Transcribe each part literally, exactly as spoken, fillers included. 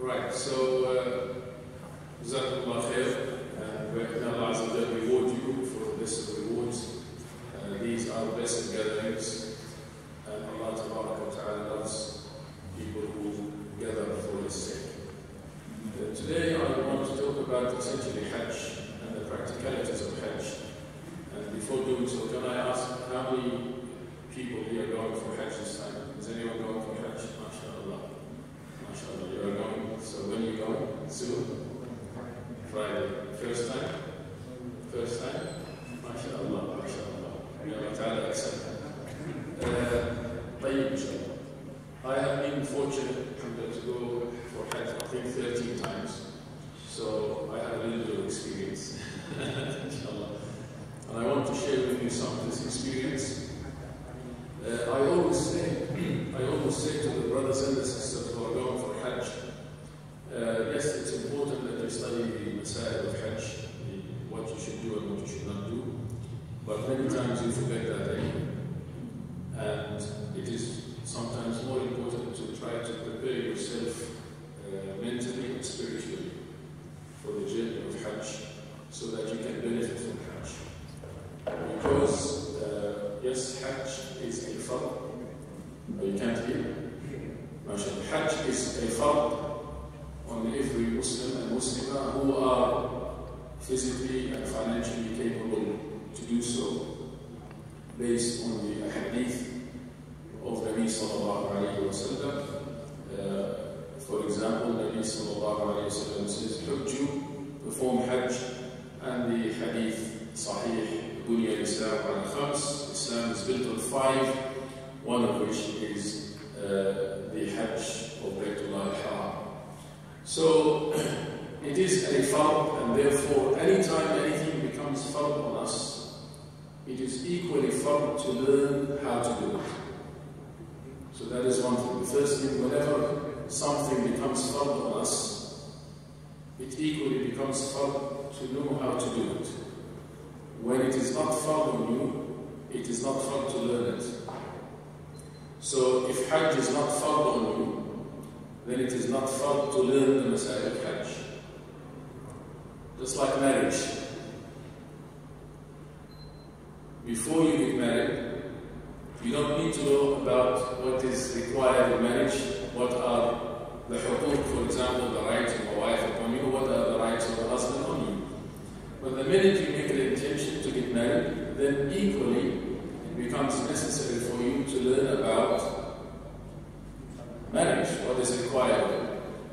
Right, so, uh, Jazakumullah khair, and may Allah Azza wa Jalla reward you for this rewards. Uh, these are blessed gatherings, and Allah Tabaraka wa Ta'ala loves people who gather for His sake. Uh, today I want to talk about essentially Hajj and the practicalities of Hajj. And before doing so, can I ask how many people here are going for Hajj this time? Is anyone going for Hajj? MashaAllah. MashaAllah, you are going. So when you go? Soon? Friday. First time? First time? MashaAllah, MashaAllah. May Allah Ta'ala accept that. Uh, طيب, inshallah. I have been fortunate to go for Hajj, I think, thirteen times. So I have a little bit of experience. Inshallah. And I want to share with you some of this experience. Uh, I always say, I always say to the brothers and the sisters who are going for Hajj, uh, yes, it's important that you study the Masail of Hajj, the, what you should do and what you should not do, but many times you forget that anyway. And it is sometimes more important to try to prepare yourself uh, mentally and spiritually for the journey of Hajj, so that you can benefit from Hajj. Because, uh, yes, Hajj is a fard. Oh, you can't hear? MashaAllah. Hajj is a fard on every Muslim and Muslimah who are physically and financially capable to do so, based on the hadith of Nabi Sallallahu Alaihi Wasallam. Uh, for example, Nabi Sallallahu Alaihi Wasallam says, Hujju, perform Hajj, and the hadith Sahih, Bunya Islam ala khams, Islam is built on five, one of which is uh, the Hajj of Baytullah al-Haram. So, it is a fard, and therefore, anytime anything becomes fard on us, it is equally fard to learn how to do it. So that is one thing. The first thing, whenever something becomes fard on us, it equally becomes fard to know how to do it. When it is not fard on you, it is not fard to learn it. So if Hajj is not fard on you, then it is not fard to learn the Masail of Hajj. Just like marriage. Before you get married, you don't need to know about what is required in marriage, what are the huquq, for example, the rights of a wife upon you, what are the rights of a husband on you. But the minute you make an intention to get married, then equally it becomes necessary for you to learn about marriage, what is required.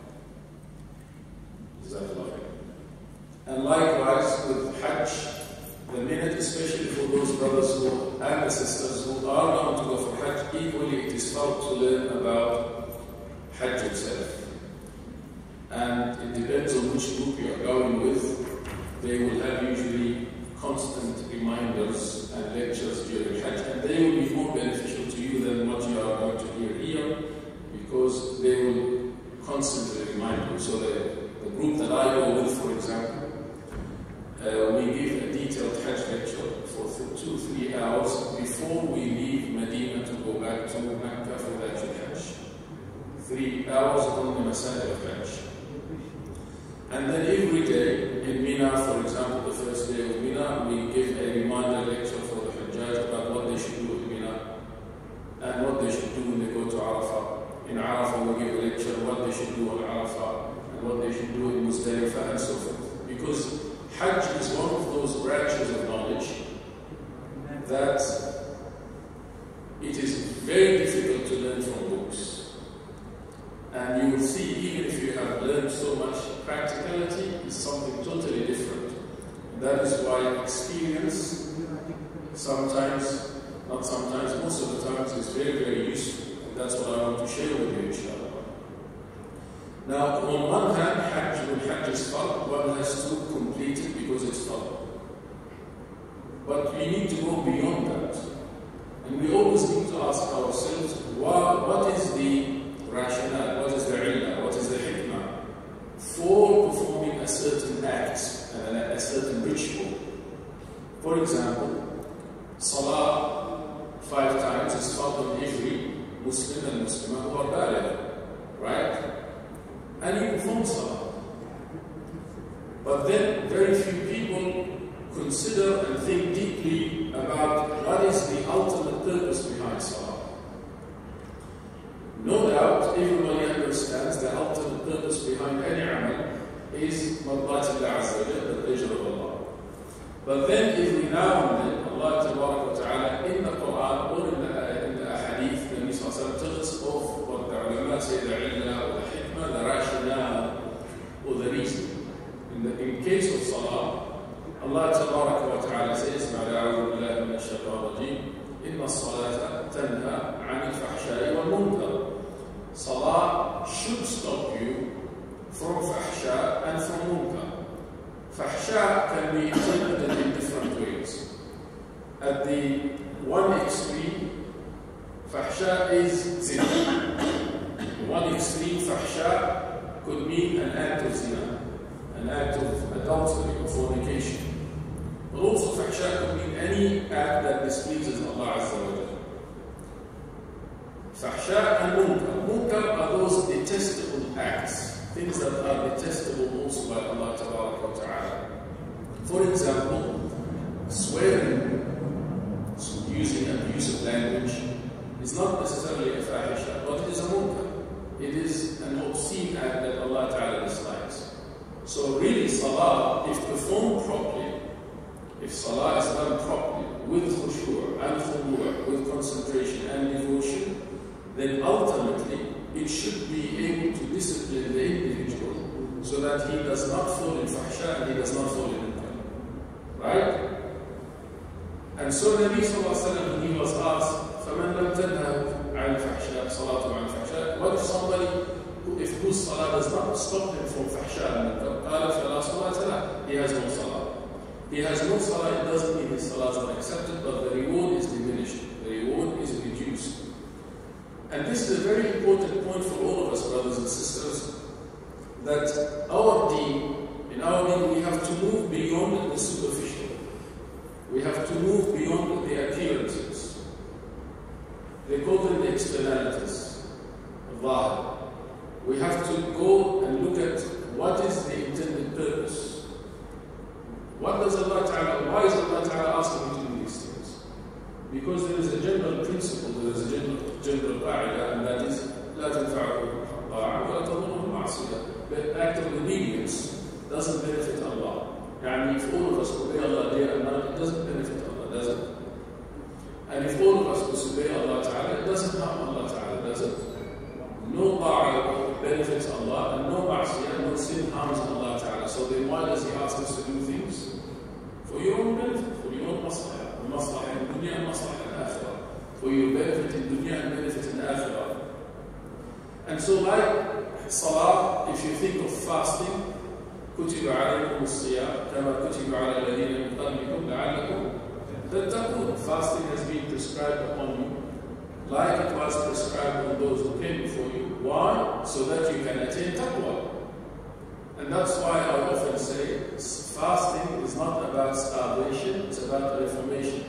And likewise with Hajj, the minute, especially for those brothers who, and the sisters who are going to go for Hajj, equally it is fard to learn about Hajj itself. And it depends on which group you are going with. They will have usually constant reminders and lectures during Hajj, and they will be more beneficial to you than what you are going to hear here, because they will constantly remind you. So the, the group that I go with, for example, uh, we give a detailed Hajj lecture for two, three hours before we leave Medina to go back to Mecca for the Hajj. Three hours on the Masail of Hajj. And then every day in Mina, for example, the first day of Mina, we give a reminder lecture for the Hajjaj about what they should do in Mina and what they should do when they go to Arafah. In Arafah, we give a lecture on what they should do on Arafah and what they should do in Muzdalifah and so forth. Because Hajj is one of those branches of knowledge that it is very difficult to learn from books. And you will see, even if you have learned so much, practicality is something totally different. And that is why experience sometimes, not sometimes, most of the times is very, very useful. And that's what I want to share with you, inshallah. Now, on one hand, Hajj, when Hajj is fard, one has to complete it because it's fard. But we need to go beyond that. And we always need to ask ourselves, what, what is the rationale, what is the illah, what is the hikmah for performing a certain act and a, a certain ritual. For example, Salah five times is fard on every Muslim and Muslimah who are baligh, right? and you perform salah. But then very few people consider and think deeply about what is the ultimate purpose behind salah. No doubt, everybody understands the ultimate purpose behind any amal is Mardatullah Azza wa Jalla, the pleasure of Allah. But then every now and then, Allah Tabarak wa Ta'ala in the Quran or in the, in the Hadith, the Nabi Sallallahu Alaihi Wasallam tells us of what the ulama say, the illah or the hikmah, the rationale or the reason. In, the, in case of salah, Allah Tabarak wa Ta'ala says, A'udhu billahi minash shaitanir rajeem, Inna as-salata tanha 'anil fahsha'i wal munkar. Salah should stop you from fahsha and from munkar. Fahsha can be interpreted in different ways. At the one extreme, fahsha is zina. One extreme, fahsha could mean an act of zina, an act of adultery or fornication. But also fahsha could mean any act that displeases Allah Azza wa Jalla. Fahsha and munkar. Munkar are those detestable acts, things that are detestable also by Allah Ta'ala. For example, swearing, using abusive language, is not necessarily a fahisha, but it is a munkar. It is an obscene act that Allah Ta'ala dislikes. So really salah, if performed properly, if salah is done properly, with khushu' and khudu', with concentration and devotion, then ultimately it should be able to discipline the individual so that he does not fall in fahsha and he does not fall in munkar. Right? And so Nabi Sallallahu Alaihi Wasallam, when he was asked, فَمَنْ لَمْ تَنْهَوْ عَنْ الْفَحْشَاءِ صَلَاتُهُ عَنْ الْفَحْشَاءِ, what if somebody, who, if whose salah does not stop him from fahsha and munkar? قَالَ فَلَا صَلَاةَ لَهُ, he has no salah. He has no salah, it doesn't mean his salah is not accepted, but the reward is diminished, the reward is reduced. And this is a very important point for all of us, brothers and sisters, that our deen, in our deen, we have to move beyond the superficial. We have to move beyond the appearances. They call them the externalities, dhahir. We have to go and look at what is the intended purpose. What does Allah Ta'ala, why is Allah Ta'ala asking you to do these things? Because there is a general principle, there is a general, general qaida, and that is لا تنفعه الطاعة ولا تضره المعصية. The act of obedience doesn't benefit Allah. Yani if all of us obey Allah day and night, it doesn't benefit Allah, does it? And if all of us disobey Allah Ta'ala, it doesn't harm Allah Ta'ala, does it? No ta'ah benefits Allah, and no ma'asiyah, no sin harms Allah Ta'ala. So then why does He ask us to do things? For your own benefit, for your own maslahah, maslahah in dunya and maslahah in akhirah. For your benefit in dunya and benefit in akhirah. And so like salah, if you think of fasting, كتب عليكم الصيام كما كتب على الذين من قبلكم لعلكم تتقون. Fasting has been prescribed upon you like it was prescribed on those who came before you. Why? So that you can attain taqwa. And that's why I often say fasting is not about starvation, it's about reformation.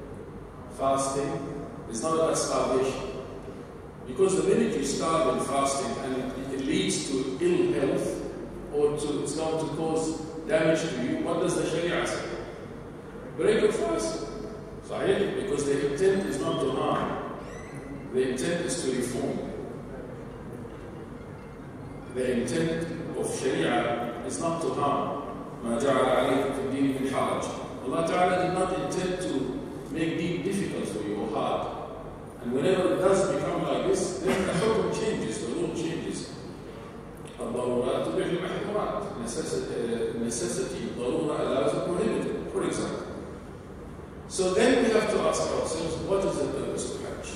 Fasting is not about starvation. Because the minute you starve in fasting and it leads to ill health, or to, it's going to cause damage to you, what does the Sharia say? Break your fast. Sahih? Because the intent is not to harm. The intent is to reform. The intent of Sharia is not to harm. مَا جَعَلَ عَلَيْكُمْ فِي الدِّينِ مِنْ حَرَجٍ. Allah Ta'ala did not intend to make deen difficult for you or hard. And whenever it does become like this, then the hukm changes, the law changes. الضرورات تبيح المحظورات. Necessity, ضرورة allows a prohibited, for example. So then we have to ask ourselves, what is the purpose of Hajj?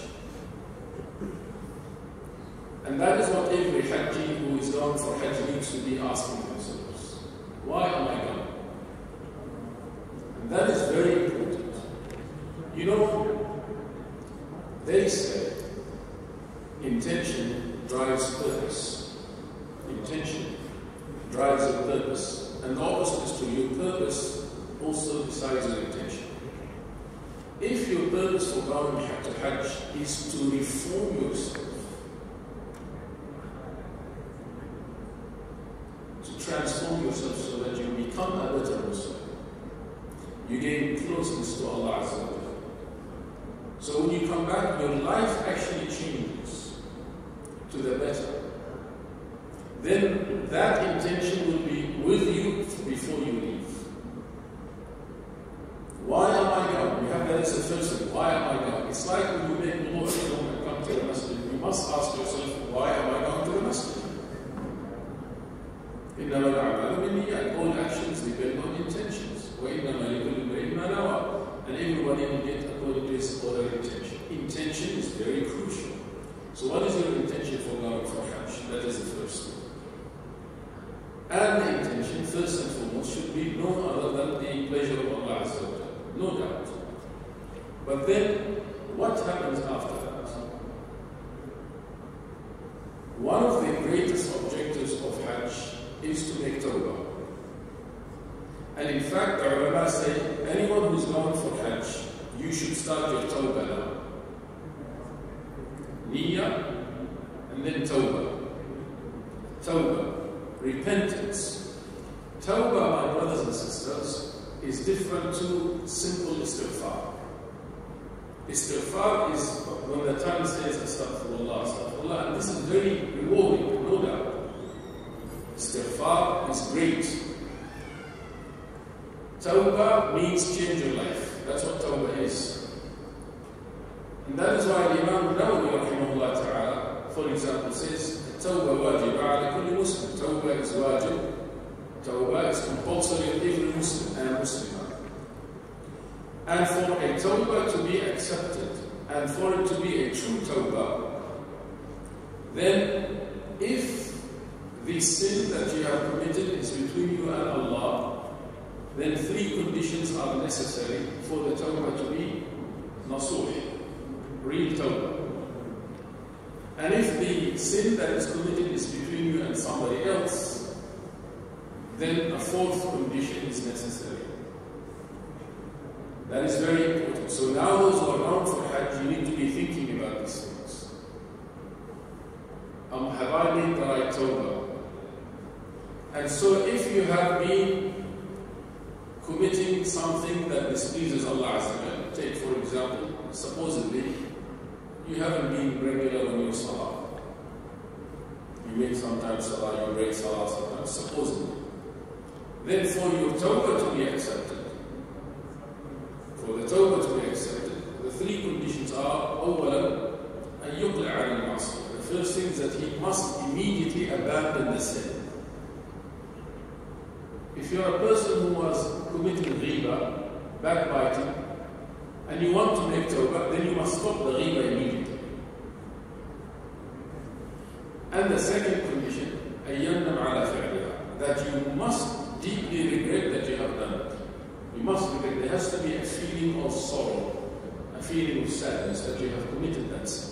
And that is what every Hajji who is going for Hajj needs to be asking themselves. Why am I going? And that is very important. You know, they say intention drives purpose. Intention drives your purpose. And the opposite is true. Your purpose also decides your intention. If your purpose for going to Hajj is to reform yourself, yourself so that you become a better Muslim. You gain closeness to Allah Azza wa Jalla. So when you come back, your life actually changes to the better. Then that intention will be with you before you leave. Why am I going? You have that as a first thing. Why am I going? It's like when you make wudu and come to the masjid. You must ask yourself, why am I going to the masjid? إنما الأعمال بالنيات. All actions depend on intentions. وإنما لكل امرئ ما نوى. And everybody will get according to his other intention. Intention is very crucial. So what is your intention for going for Hajj? That is the first thing. And the intention, first and foremost, should be no other than the pleasure of Allah Azza wa Jalla. No doubt. But then, what happens after that? One of the greatest objectives of Hajj is to make tawbah. And in fact, the ulama say, anyone who's going for Hajj, you should start your tawbah now. Niyyah, and then tawbah. Tawbah, repentance. Tawbah, my brothers and sisters, is different to simple istighfar. Istighfar is when the tongue says astaghfirullah, astaghfirullah, and this is very rewarding, no doubt. Istighfar is great. Tawbah means change your life. That's what tawbah is. And that is why Imam Nawawi rahimahullah ta'ala, for example, says, Tawbah wajib ala kulli Muslim. Tawbah is wajib. Tawbah is compulsory on every Muslim and Muslimah. And for a tawbah to be accepted, and for it to be a true tawbah, then if the sin that you have committed is between you and Allah, then three conditions are necessary for the tawbah to be nasuh, real tawbah. And if the sin that is committed is between you and somebody else, then a fourth condition is necessary. That is very important. So now those who are bound for Hajj, you need to be thinking about these things. Um, have I made the right tawbah? And so if you have been committing something that displeases Allah Azza wa Jalla, take for example, supposedly, you haven't been regular on your salah. You make sometimes salah, you break salah sometimes, supposedly. Then for your tawbah to be accepted, for the tawbah to be accepted, the three conditions are, أولا, أن يقلع عن المعصية. The first thing is that he must immediately abandon the sin. If you're a person who was committing ghiba, backbiting, and you want to make tawbah, then you must stop the ghiba immediately. And the second condition, أن يندم على فعلها, that you must deeply regret that you have done it. You must regret. There has to be a feeling of sorrow, a feeling of sadness that you have committed that sin.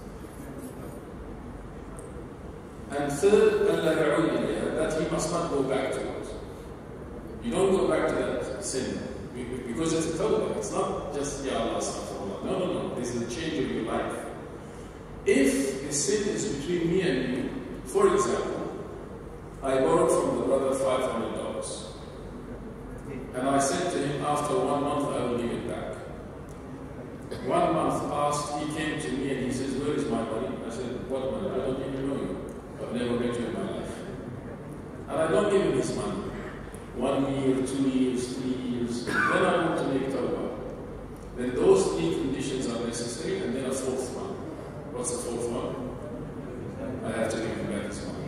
And third, that he must not go back to it. You don't go back to that sin because it's a tawbah. It's not just Ya Allah, astaghfirullah. No, no, no. This is a change of your life. If the sin is between me and you, for example, I borrowed from the brother five hundred dollars. And I said to him, after one month, I will give it back. One month passed, he came to me and he says, where is my money? I said, what money? I don't even know you. I've never met you in my life. And I don't give him his money. One year, two years, three years. Then I want to make tawbah. Then those three conditions are necessary, and then a fourth one. What's the fourth one? I have to give him back his money.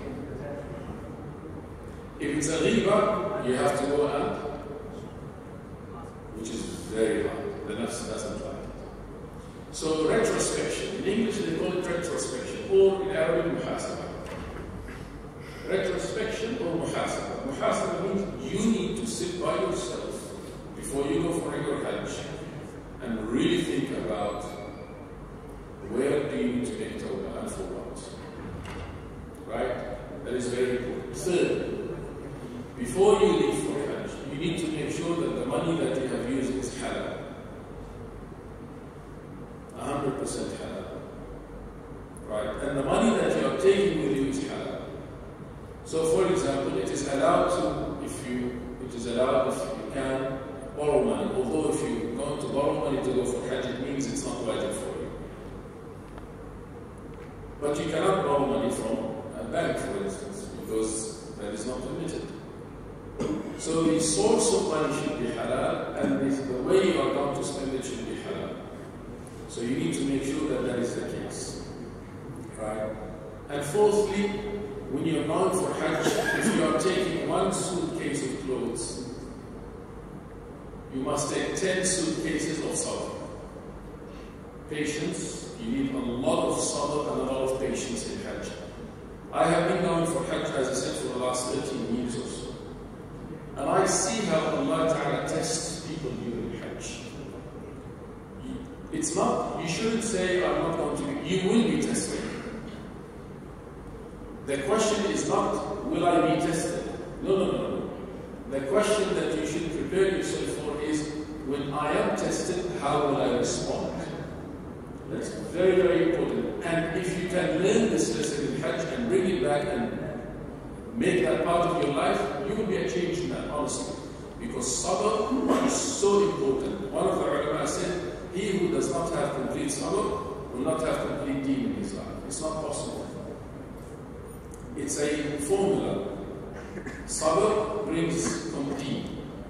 If it's a riba, you have to go and, which is very hard. The nafs doesn't like it. So retrospection. In English they call it retrospection, or in Arabic muhasabah. Retrospection or muhasabah. Muhasabah means you need to sit by yourself before you go for your Hajj and really think about where do you need to make tawbah and for what. Right? That is very important. Third, before you leave for Hajj, you need to make sure that the money that you have used is halal. one hundred percent halal. Right? And the money that you are taking with you is halal. So for example, it is allowed to, if it is allowed if you can borrow money. Although if you're going to borrow money to go for Hajj, it means it's not wajib for you. But you cannot borrow money from a bank, for instance, because that is not permitted. So the source of money should be halal, and the, the way you are going to spend it should be halal. So you need to make sure that that is the case. Right? And fourthly, when you're going for Hajj, if you are taking one suitcase of clothes, you must take ten suitcases of sabr. Patience, you need a lot of sabr and a lot of patience in Hajj. I have been going for Hajj, as I said, for the last thirteen years or so. And I see how Allah Ta'ala tests people during Hajj. It's not, you shouldn't say, I'm not going to be, you will be tested. The question is not, will I be tested? No, no, no, no. The question that you should prepare yourself for is, when I am tested, how will I respond? That's very, very important. And if you can learn this lesson in Hajj and bring it back and make that part of your life, you will be a changed man, honestly. Because sabr is so important. One of the ulama said, he who does not have complete sabr will not have complete deen in his life. It's not possible. It's a formula. Sabr brings complete.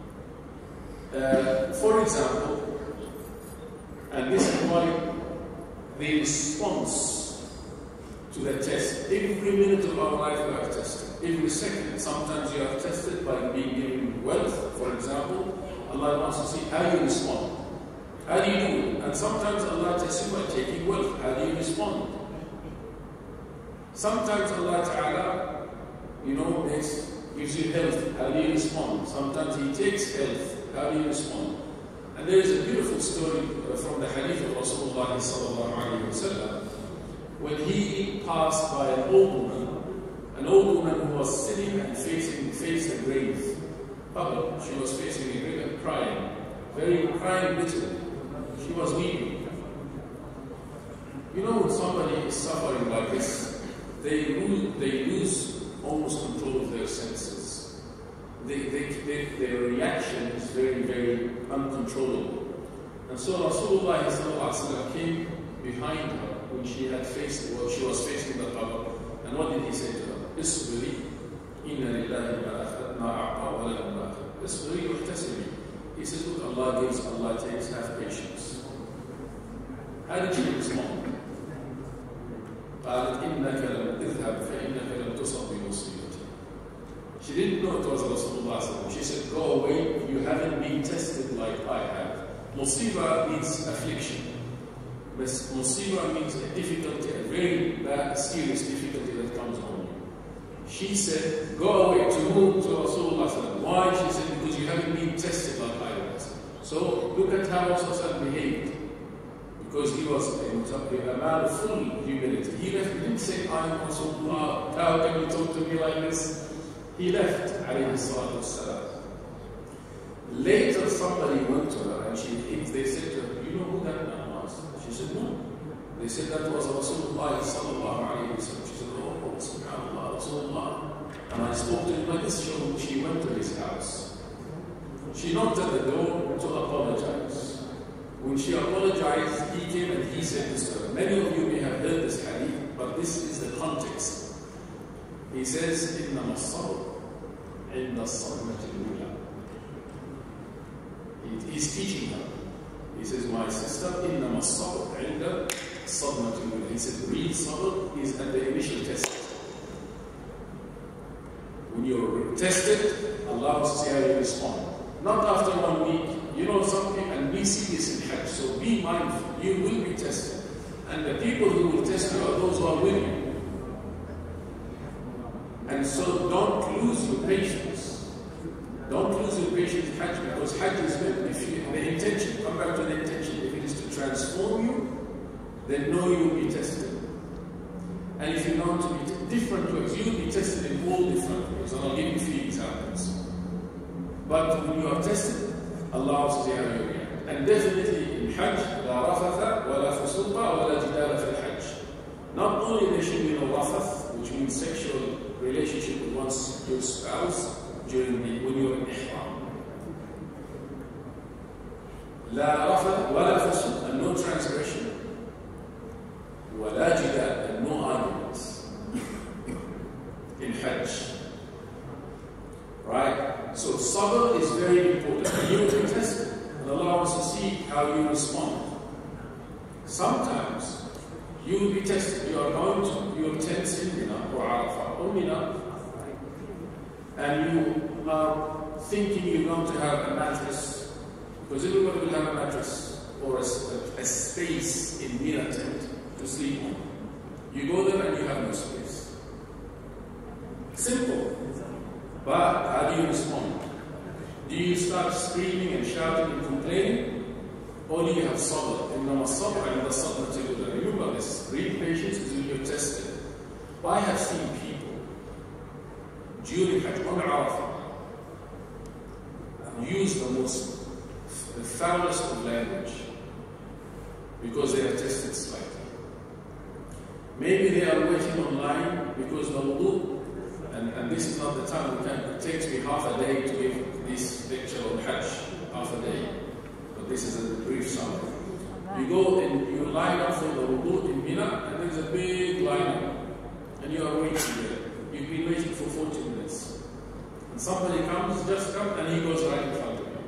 Uh, for example, and this is why the response to the test, every minute of our life we are tested. Every second, sometimes you are tested by being given wealth, for example. Allah wants to see how you respond. How do you do it? And sometimes Allah tests you by taking wealth. How do you respond? Sometimes Allah Ta'ala, you know, makes, gives you health. How do you respond? Sometimes He takes health. How do you respond? And there is a beautiful story from the hadith of Rasulullah sallallahu alayhi wa sallam, when he passed by an old woman, an old woman who was sitting and facing, faced a grave. Oh, she was facing a grave and crying, very crying bitterly. She was weeping. You know, when somebody is suffering like this, they lose, they lose almost control of their senses. They, they, they, their reaction is very, very uncontrollable. And so Rasulullah sallallahu alaihi wasallam came behind her when she had faced, well, she was facing the qabr. And what did he say to her? Isbiri, inna lillahi ma akhad, ma a'ta wa lahu ma akhad. Isbiri uhtasimi. He says, look, Allah gives, Allah takes, have patience. How did she respond? قالت إنك لم تذهب فإنك لم تصب بمصيبتي. She didn't know it was Rasulullah. She said, go away, you haven't been tested like I have. Musiba means affliction. Musiba means a difficulty, a very bad, serious difficulty that comes on you. She said, go away. To whom? To Rasulullah. Why? She said, because you haven't been tested like I was. So look at how Rasulullah behaved. Because he was a, a man of full humility. He left, he didn't say, I am Rasulullah, how can you talk to me like this? He left, alayhi salatu wassalam. Later somebody went to her and she, they said to her, you know who that man was? She said, no. They said that was Rasulullah sallallahu alayhi wa sallam. She said, oh, subhanallah, Rasulullah. And I spoke to him like this. She went to his house. She knocked at the door to apologize. When she apologized, he came and he said this to her. Many of you may have heard this hadith, but this is the context. He says, إِنَّمَا الصَّبْرُ عِنْدَ الصَّدْمَةِ الْأُولَى. He's teaching her. He says, my sister, إِنَّمَا الصَّبْرُ عِنْدَ الصَّدْمَةِ الْأُولَى. He said, real sabr is at the initial test. When you're tested, Allah will see how you respond. Not after one week. You know something, and we see this in Hajj, so be mindful, you will be tested. And the people who will test you are those who are with you. And so don't lose your patience. Don't lose your patience in Hajj, because Hajj is meant, if you, the intention, come back to the intention, if it is to transform you, then know you will be tested. And if you want to be different ways, you will be tested in all different ways, and I'll give you three examples. But when you are tested, Allah will see how you react. And definitely in Hajj, la rafatha, wa la fusuqa, wa la jidala fil Hajj. Not only there should be no rafath, which means sexual relationship with one's your spouse, during the, when you're in ihram. لا رفث ولا فسوق, and no transgression. ولا جدال, and no arguments in Hajj. Right? So sabr is very important. You will be tested, and Allah wants to see how you respond. Sometimes you will be tested. You are going to your tents in Mina or Arafah or Mina, and you are thinking you're going to have a mattress, because everybody will have a mattress or a, a, a space in Mina tent to sleep on. You go there and you have no space. Simple. But how do you respond? Do you start screaming and shouting and complaining? Or do you have sabr? إِنَّمَا الصَّبْرَ عِنْدَ الصَّدْمَةِ الْأُولَى. Remember this. Real patience is when you're tested. I have seen people during Hajj on Arafah use the most, the foulest of language because they are tested slightly. Maybe they are waiting online because the wudu, and, and this is not the time, we can, it takes me half a day to give this lecture on Hajj, half a day, but this is a brief summary. You go and you line up for the wudu in Mina, and there's a big lineup, and you are waiting there. You've been waiting for forty minutes. And somebody comes, just comes, and he goes right in front of you.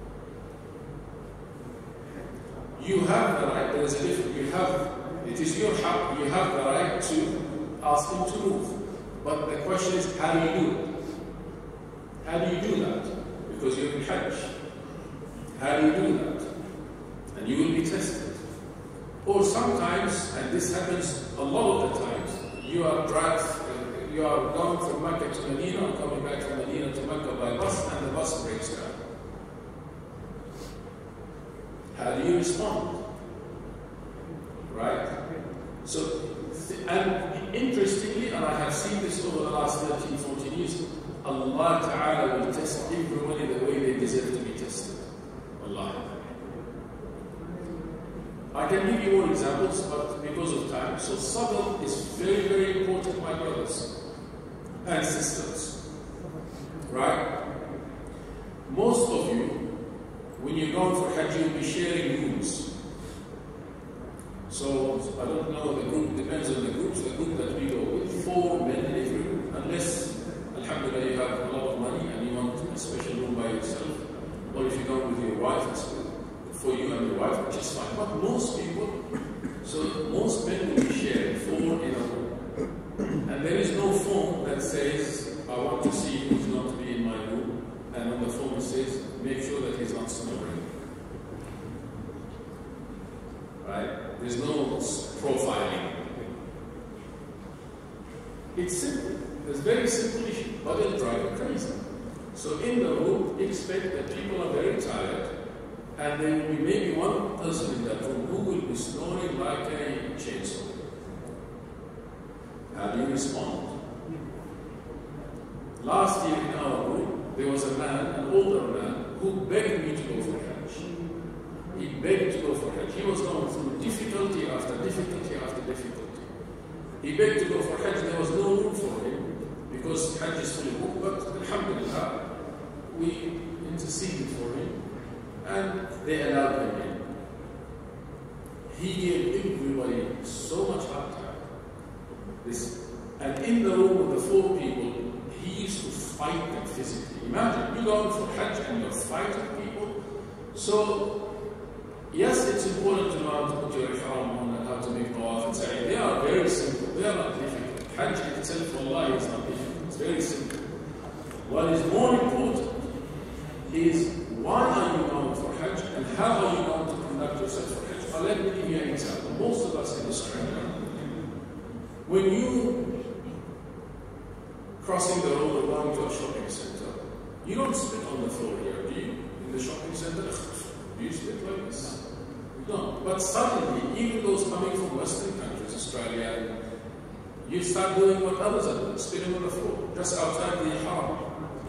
You have the right, there is a difference, you have, it is your haq, you have the right to ask him to move. But the question is, how do you do it? How do you do that? Because you're in Hajj. How do you do that? And you will be tested. Or sometimes, and this happens a lot of the times, you are drive, you are going from Mecca to Medina, or coming back from Medina to Mecca by bus, and the bus breaks down. How do you respond? Right? So, and interestingly, and I have seen this over the last thirteen, fourteen years, Allah Ta'ala will test everybody the way they deserve to be tested. Allah. I can give you more examples, but because of time. So sabr is very, very important, my brothers and sisters. Right? Most of you, when you're going for Hajj, you'll be sharing rooms. So, I don't know, the group depends on the groups. The group that we go with, four men in every room, unless, alhamdulillah, you have a lot of money and you want a special room by yourself, or if you go with your wife, it's good for you and your wife, which is fine. But most people, so most men will be sharing four in a room. And there is no form that says, I want to see who's not to be in my room, and on the form it says, make sure that he's not snoring. Right? There's no profiling. It's simple. It's a very simple issue, but it'll drive you crazy. So in the room, expect that people are very tired, and there will be maybe one person in that room who will be snoring like a chainsaw. How do you respond? Last year in our room, there was a man, an older man, who begged me to go for Hajj. He begged to go for Hajj. He was going through difficulty after difficulty after difficulty. He begged to go for Hajj. There was no room for him because Hajj is fully booked, but alhamdulillah, we interceded for him and they allowed him in. He gave everybody so much hard time. This, and in the room with the four people, he used to fight them physically. Imagine, you're going for Hajj and you're fighting people. So, yes, it's important to know how to put your ihram on and how to make tawaf and sa'i. They are very simple. They are not difficult. Hajj itself, Allah, is not difficult. It's very simple. What is more important is why are you going for Hajj and how are you going to conduct yourself for Hajj? I'll let me give you an example. Most of us in Australia, when you crossing the road or going to a shopping center, you don't spit on the floor here, do you? In the shopping center, do you spit like this? You don't. But suddenly, even those coming from Western countries, Australia, you start doing what others are doing, spitting on the floor, just outside the haram.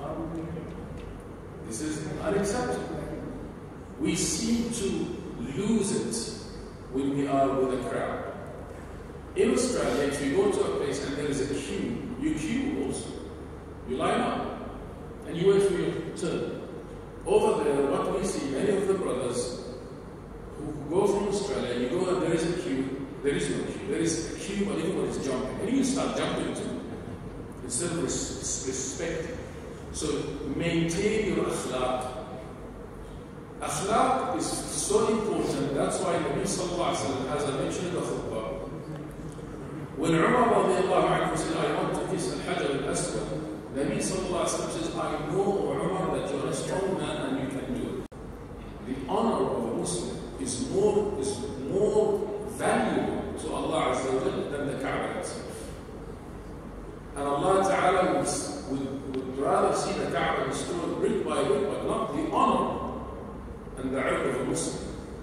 This is unacceptable. We seem to lose it when we are with a crowd. In Australia, if you go to a place and there is a queue, you queue also. You line up. and you wait for your turn. Over there, what we see, many of the brothers who go from Australia, you go and there is a queue, there is no queue, there is a queue, but everybody's jumping, and you start jumping too, instead of res respecting. So maintain your akhlaq. Akhlaq is so important. That's why Nabi Sallallahu Alaihi Wasallam, as I mentioned in the khutbah, when Umar radiallahu anhu said, I want to kiss al-Hajar al-Aswad, Nabi Sallallahu Alaihi Wasallam says, I know, Umar, that you're a strong man and you can do it. The honor of a Muslim is more, is more valuable to Allah Azza wa Jalla than the Kaaba itself. And Allah Ta'ala would, would, would rather see the Kaaba destroyed brick by brick, but not the honor and the irq of a Muslim.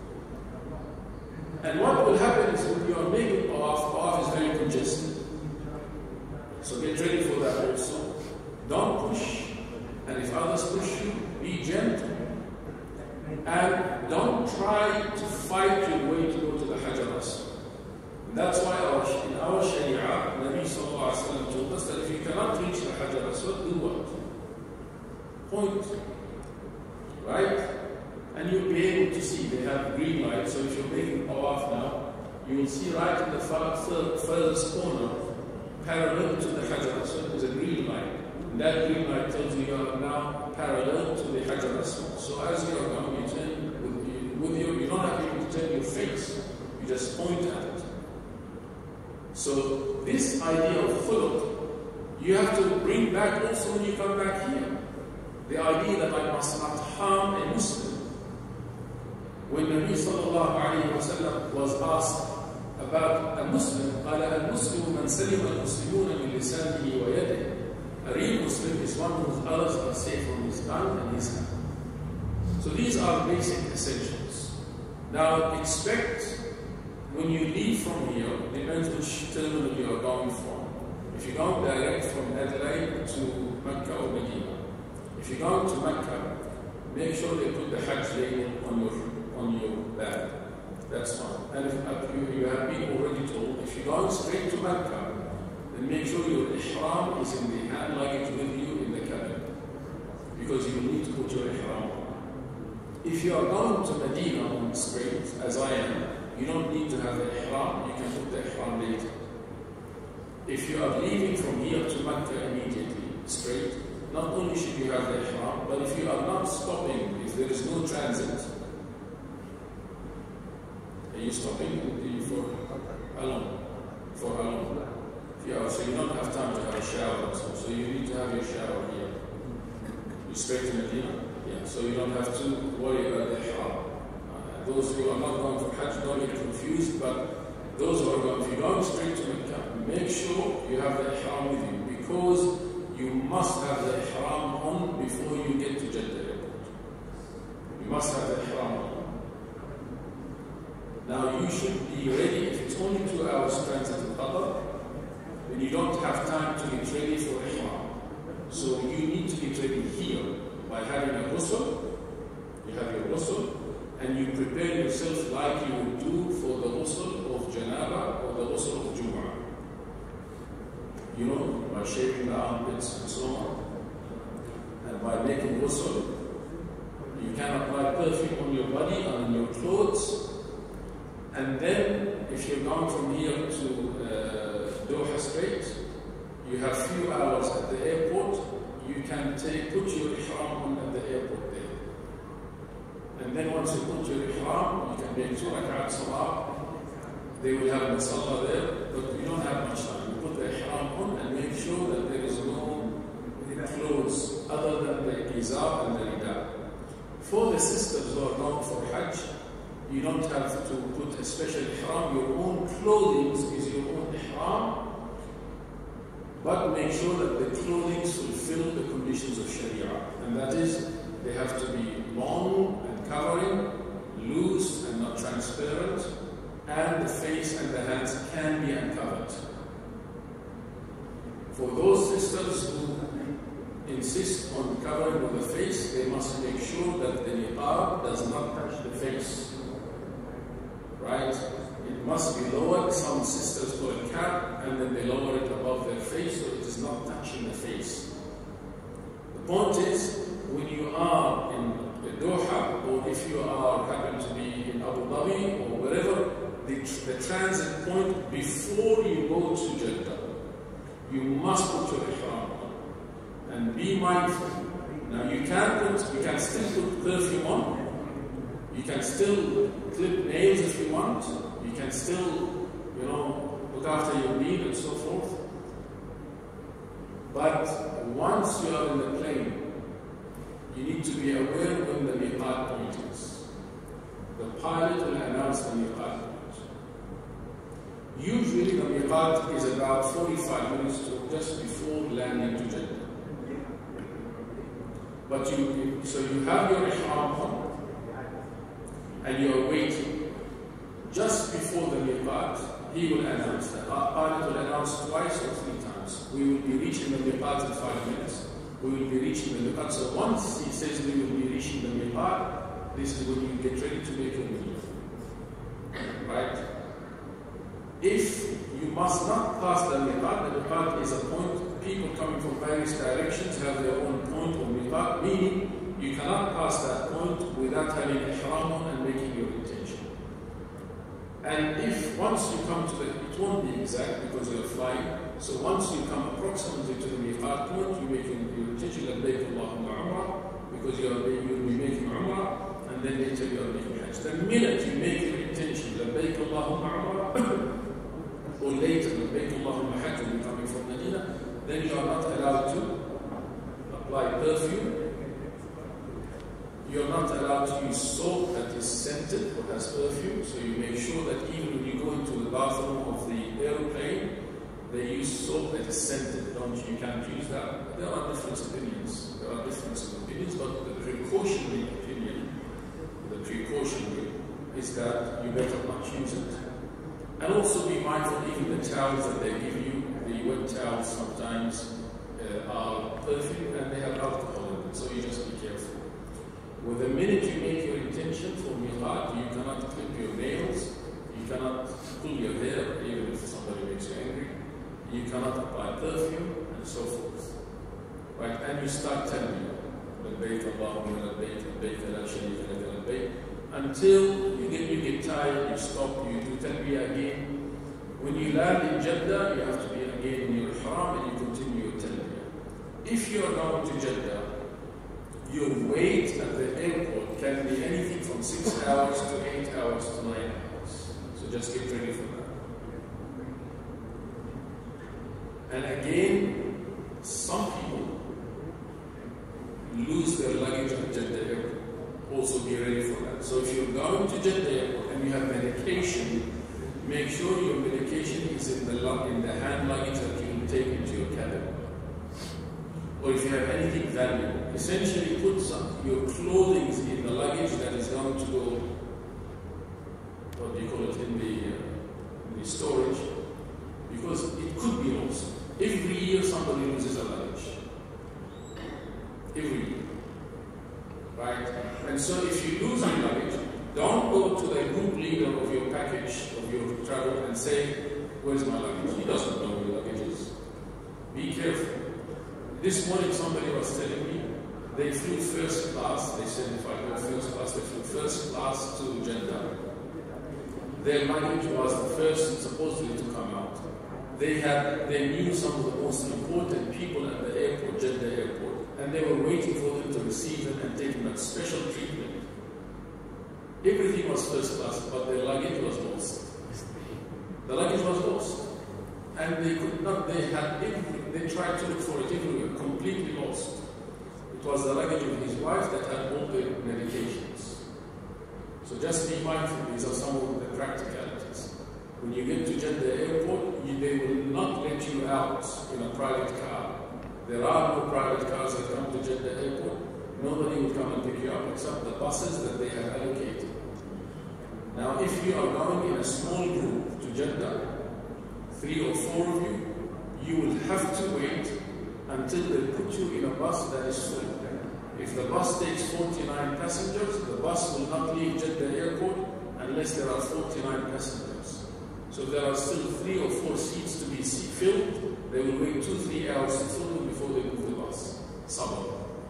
And what will happen is when you are making tawaf, tawaf is very congested. So get ready for that also. Don't push, and if others push you, be gentle. And don't try to fight your way to go to the Hajar al-Aswad. That's why our, in our Sharia, Nabi Sallallahu Alaihi Wasallam told us that if you cannot reach the Hajar al-Aswad, do what? Point. Right? And you'll be able to see, they have green light, so if you're making tawaf now, you will see right in the far, third, furthest corner, parallel to the Hajar al-Aswad, is a green light. And that green light tells you you are now parallel to the Hajar al-Aswad. So as you are going, you turn with, you, with your, you don't have to turn your face, you just point at it. So this idea of khuluq, you have to bring back also when you come back here. The idea that I must not harm a Muslim. When Nabi Sallallahu Alaihi Wasallam was asked about a Muslim, قال المسلم من سلم المسلمون من لسانه ويده. A real Muslim is one whose others are safe from his tongue and his hand. So these are basic essentials. Now expect when you leave from here, depends which terminal you are going from. If you're going direct from Adelaide to Mecca or Medina, if you're going to Mecca, make sure they put the Hajj label on your on your bag. That's fine. And if you, you have been already told, if you're going straight to Mecca, then make sure your ihram is in the hand luggage with you in the cabin, because you will need to put your ihram on. If you are going to Medina on straight, as I am, you don't need to have the ihram, you can put the ihram later. If you are leaving from here to Mecca immediately, straight, not only should you have the ihram, but if you are not stopping, if there is no transit, are you stopping for how long? For how long? Yeah, so you don't have time to have a shower, so, so you need to have your shower here. You straight to Medina? Yeah, so you don't have to worry about the ihram. Uh, those who are not going for Hajj don't get confused, but those who are going, if you're going straight to Mecca, make sure you have the ihram with you, because you must have the ihram on before you get to Jeddah Airport. You must have the ihram on. Now you should be ready. If it's only two hours transit in Qatar, then you don't have time to get ready for ihram. So you need to get ready here by having a ghusl. You have your ghusl, and you prepare yourself like you would do for the ghusl of janaba or the ghusl of Jumu'ah. You know, by shaving the armpits and so on, and by making ghusl. You can apply perfume on your body and on your clothes. And then, if you're going from here to uh, Doha Strait, you have few hours at the airport. You can take, put your ihram on at the airport there. And then once you put your ihram, you can make two rak'at salah. They will have a salah there, but you don't have much time. You put the ihram on and make sure that there is no clothes other than the izar and the rida. For the sisters who are going for Hajj, you don't have to put a special ihram. Your own clothing is your own ihram, but make sure that the clothing fulfill the conditions of Sharia. And that is, they have to be long and covering, loose and not transparent, and the face and the hands can be uncovered. For those sisters who insist on covering with the face, they must make sure that the niqab does not touch the face. Right? It must be lowered. Some sisters put a cap and then they lower it above their face so it is not touching the face. point is, when you are in Doha, or if you are happen to be in Abu Dhabi or wherever, the, the transit point before you go to Jeddah, you must put your ihram on and be mindful. Now you can put, you can still put perfume on, you can still clip nails if you want, you can still, you know, look after your beard and so forth. But once you are in the plane, you need to be aware when the miqat point is. The pilot will announce the miqat point. Usually the miqat is about forty-five minutes to just before landing to Jeddah. But you, so you have your ihram on, and you are waiting. Just before the miqat, he will announce that. Our pilot will announce twice or three times. We will be reaching the miqat in five minutes. We will be reaching the miqat. So once he says we will be reaching the miqat, this is when you get ready to make your move. Right? If you must not pass the miqat, the miqat is a point, people coming from various directions have their own point or miqat, meaning you cannot pass that point without having ihram on and making your intention. And if once you come to the, it won't be exact because you are flying, so once you come approximately to the miqat point, you make your intention, labbaik Allahumma umrah, because you are, you will be making umrah, and then later you are making hajj. The minute you make your intention, labbaik Allahumma umrah, or later, labbaik Allahumma hajj, when you're coming from Medina, then you are not allowed to apply perfume. You are not allowed to use soap that is scented or has perfume, so you make sure that even when you go into the bathroom of the aeroplane, they use soap that is scented. Don't you? You can't use that. There are different opinions. There are different opinions, but the precautionary opinion, the precautionary, is that you better not use it. And also be mindful, even the towels that they give you, the wet towels sometimes uh, are perfume and they have alcohol in it, so you just be careful. With the minute you make your intention for miqat, you cannot clip your nails, you cannot pull your hair, even if somebody makes you angry, you cannot apply perfume, and so forth. Right? And you start telling labbaik Allahumma labbaik, labbaik la sharika laka labbaik, until you get, you get tired, you stop, you do talbiyah again. When you land in Jeddah, you have to be again in your ihram and you continue your talbiyah. If you are going to Jeddah, your wait at the airport can be anything from six hours to eight hours to nine hours. So just get ready for that. And again, some people lose their luggage at Jeddah airport. Also be ready for that. So if you're going to Jeddah airport and you have medication, make sure your medication is in the, in the hand luggage that you will take into your cabin. Or if you have anything valuable, essentially put some your clothing in the luggage that is going to go, what do you call it, in the, uh, in the storage, because it could be lost. Every year somebody loses a luggage. Every year. Right? And so if you lose your luggage, don't go to the group leader of your package, of your travel, and say, where's my luggage? He doesn't know where your luggage is. Be careful. This morning somebody was telling me they flew first class. They said if I go first class, they flew first class to Jeddah. Their luggage was the first supposedly to come out. They had, they knew some of the most important people at the airport, Jeddah airport, and they were waiting for them to receive them and take them that special treatment. Everything was first class, but their luggage was lost. The luggage was lost. And they could not, they had everything, they tried to look for it everywhere, completely lost. It was the luggage of his wife that had all the medications. So just be mindful, these are some of the practicalities. When you get to Jeddah airport, you, they will not let you out in a private car. There are no private cars that come to Jeddah airport. Nobody will come and pick you up except the buses that they have allocated. Now if you are going in a small group to Jeddah, three or four of you, you will have to wait until they put you in a bus that is full. If the bus takes forty-nine passengers, the bus will not leave Jeddah airport unless there are forty-nine passengers. So if there are still three or four seats to be filled, they will wait two, three hours to fill them before they move the bus. Some of them.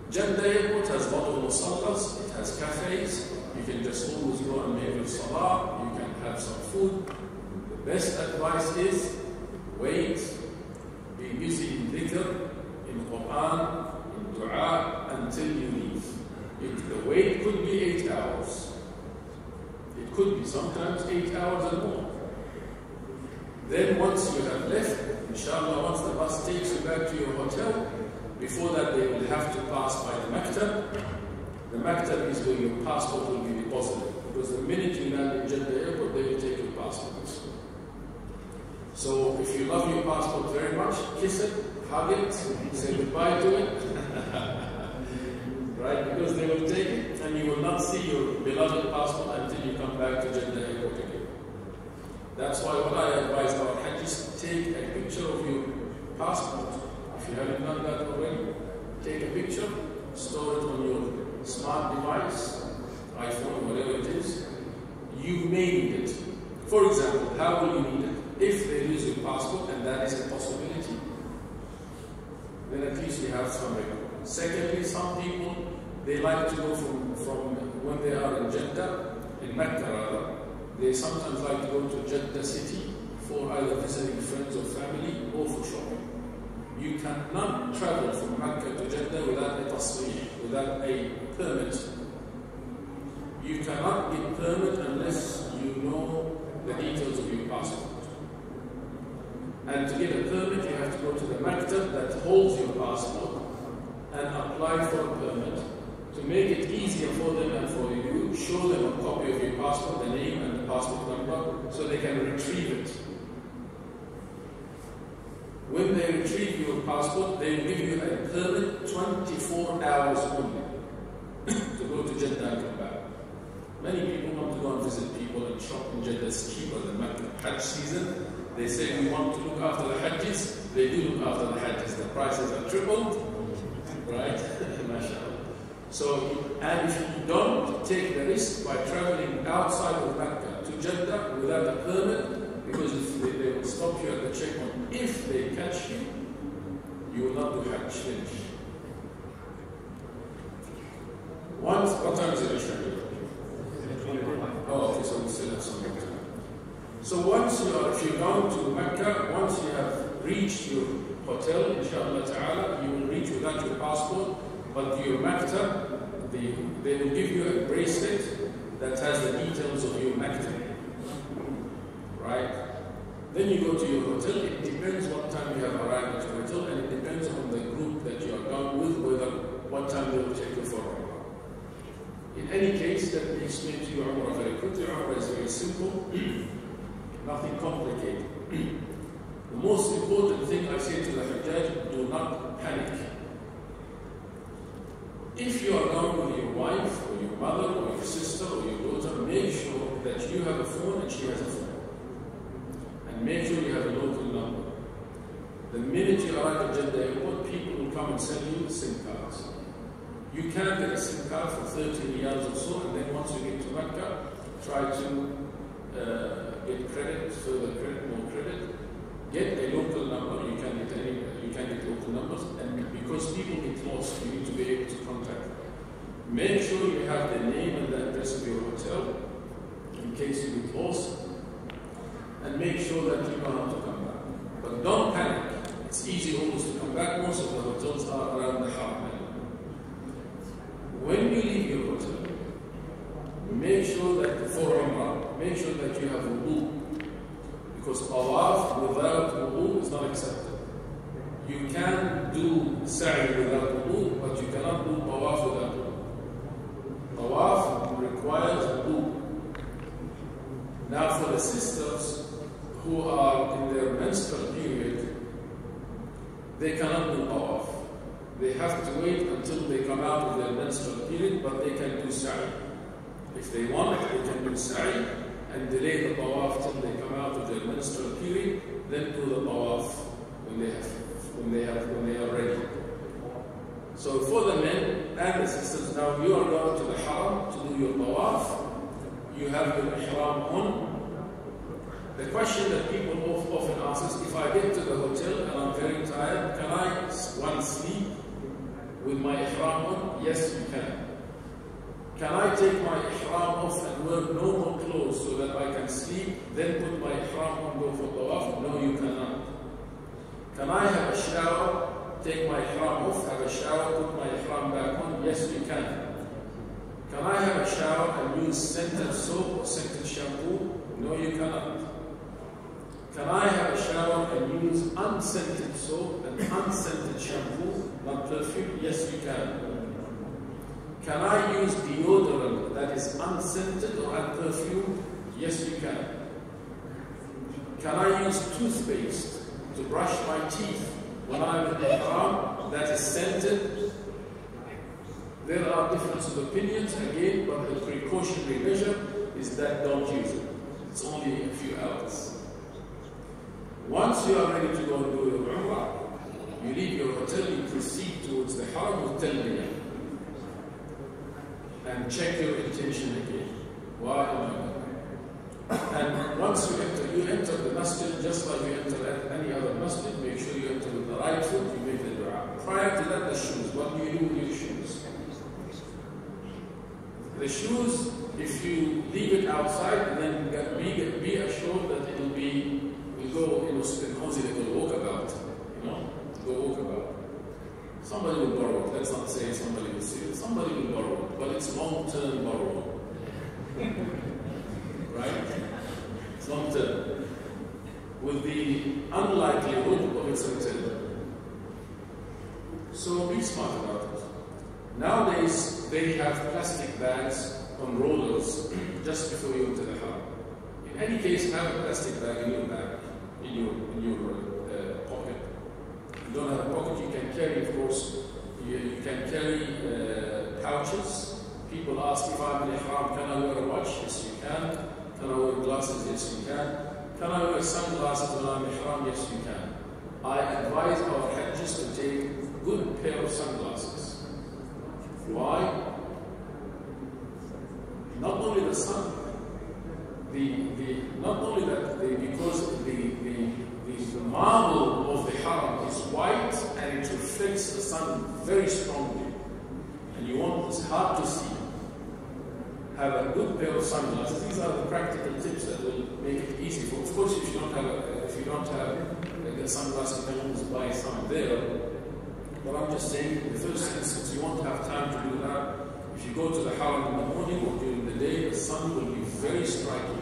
Jeddah Airport has bottle musallas, it has cafes, you can just always go and make your salah, you can have some food. The best advice is wait, be busy in dhikr, in Quran, in dua until you leave. It, the wait could be eight hours. It could be sometimes eight hours and more. Then once you have left, inshallah, once the bus takes you back to your hotel, before that they will have to pass by the maktab. The maktab is where your passport will be deposited. Because the minute you land in Jeddah Airport, they will take your passport. So if you love your passport very much, kiss it, hug it, say goodbye to it. Right? Because they will take it and you will not see your beloved passport until you come back to Jeddah Airport again. That's why what I advise our Hajjis, take a picture of your passport. If you haven't done that already, take a picture, store it on your smart device, iPhone, whatever it is. You may need it. For example, how will you need it? If they lose your passport, and that is a possibility, then at least you have some record. Secondly, some people, they like to go from, from when they are in Jeddah, in Mecca rather, they sometimes like to go to Jeddah city for either visiting friends or family or for shopping. You cannot travel from Mecca to Jeddah without a tasrih, without a permit. You cannot get permit unless you know the details of your passport. And to get a permit, you have to go to the maktab that holds your passport and apply for a permit. To make it easier for them and for you, show them a copy of your passport, the name and the passport number, so they can retrieve it. When they retrieve your passport, they will give you a permit twenty-four hours only to go to Jeddah and come back. Many people want to go and visit people and shop in Jeddah. It's cheaper than Mecca. Hajj season, they say we want to look after the Hajjis. They do look after the Hajjis. The prices are tripled, right? MashaAllah. So, and if you don't take the risk by traveling outside of Mecca to Jeddah without a permit, because if they, they will stop you at the checkpoint, if they catch you, you will not do Hajj. Finish. Once, what time is it? Oh, okay, so we still have some more time. So once you are, if you're going to Mecca, once you have reached your hotel, inshallah ta'ala, you will reach without your passport, but your maktab, the, they will give you a bracelet that has the details of your maktab. Right? Then you go to your hotel. It depends what time you have arrived at your hotel, and it depends on the group that you are going with, whether what time they will take you for Umrah. In any case, let me explain to you Umrah very quickly. Umrah is very simple, nothing complicated. The most important thing I say to the Hajjaj, do not panic. If you are going with your wife, or your mother, or your sister, or your daughter, make sure that you have a phone and she has a phone. And make sure you have a local number. The minute you arrive at Jeddah Airport, people will come and sell you SIM cards. You can get a SIM card for thirteen years or so, and then once you get to Mecca, try to uh, get credit, further credit, more credit. Get a local number. You can get any, you can get local numbers, and because people get lost, you need to be able to contact them. Make sure you have the name and the address of your hotel in case you get lost, and make sure that you know how to come back. But don't panic. It's easy almost to come back. Most of the hotels are around the Haram. When you leave your hotel, make sure that for Umrah, make sure that you have wudu. Because tawaf without wudu is not accepted. You can do sa'i without wudu, but you cannot do tawaf without wudu. Tawaf requires wudu. Now for the sisters who are in their menstrual period, they cannot do tawaf. They have to wait until they come out of their menstrual period, but they can do sa'i. If they want, they can do sa'i and delay the tawaf till they come out of their menstrual period, then do the tawaf when they have, when they have, when they are ready. So for the men and the sisters, now you are going to the Haram to do your tawaf. You have your ihram on. The question that people often ask is, if I get to the hotel and I'm very tired, can I one sleep with my ihram on? Yes, you can. Can I take my ihram off and wear normal clothes so that I can sleep, then put my ihram on, go for tawaf? No, you cannot. Can I have a shower, take my ihram off, have a shower, put my ihram back on? Yes, you can. Can I have a shower and use scented soap or scented shampoo? No, you cannot. Can I have a shower and use unscented soap and unscented shampoo, not perfume? Yes, you can. Can I use deodorant that is unscented or unperfumed? Yes, you can. Can I use toothpaste to brush my teeth when I'm in ihram that is scented? There are differences of opinions again, but the precautionary measure is that don't use it. It's only a few hours. Once you are ready to go and do your Umrah, you leave your hotel, you proceed towards the Haram of Talbiyah and check your intention again. Why am I going? And once you enter, you enter the masjid just like you enter any other masjid. Make sure you enter with the right foot, you make the dua. Prior to that, the shoes. What do you do with your shoes? The shoes, if you leave it outside, then be, be assured that it will be, will go, you know, in Hosea, it will walk about, you know, go walk about. Somebody will borrow it. Let's not say somebody will steal it. Somebody will borrow it, but it's long-term borrow. Right? It's long-term. With the unlikelihood of its return. So be smart about it. Nowadays, they have plastic bags on rollers just before you enter the Haram. In any case, have a plastic bag in your bag, in your, in your uh, pocket. If you don't have a pocket, you can carry, of course, you, you can carry uh, pouches. People ask if I'm in ihram, can I wear a watch? Yes, you can. Can I wear glasses? Yes, you can. Can I wear sunglasses when I'm in ihram? Yes, you can. I advise our hajjis to take a good pair of sunglasses. Why? Not only the sun, the, the, not only that, the, because the, the, the marble of the haram is white and it reflects the sun very strongly. And you want this hard to see. Have a good pair of sunglasses. These are the practical tips that will make it easy. For, of course, if you don't have, a, if you don't have like a sunglasses, you can always buy some there. But I'm just saying, in the first instance, you won't have time to do that. If you go to the haram in the morning or during the day, the sun will be very striking.